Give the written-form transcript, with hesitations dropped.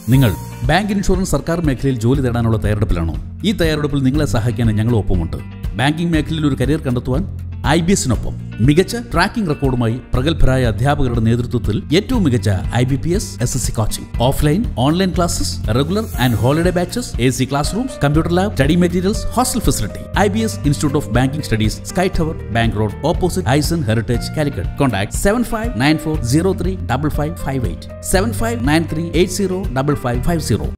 നിങ്ങൾ bank insurance സർക്കാർ മേഖലയിൽ ജോലി നേടാനുള്ള തയ്യാറെടുപ്പിലാണോ? ഈ തയ്യാറെടുപ്പിൽ നിങ്ങളെ സഹായിക്കാൻ ഞങ്ങൾ ഒപ്പമുണ്ട്. ബാങ്കിംഗ് മേഖലയിൽ ഒരു കരിയർ കണ്ടെത്തുവാൻ IBSനൊപ്പം മികച്ച ട്രാക്കിംഗ് റെക്കോർഡുമായി പ്രഗത്ഭരായ അധ്യാപകരുടെ നേതൃത്വത്തിൽ ഏറ്റവും മികച്ച IBPS SSC coaching, offline online classes, regular and holiday batches, AC class rooms, computer lab, study materials, hostel facility. IBS Institute of Banking Studies, Sky Tower, Bank Road, opposite Eisen Heritage, Calicut. Contact 7594035558, 7593805550.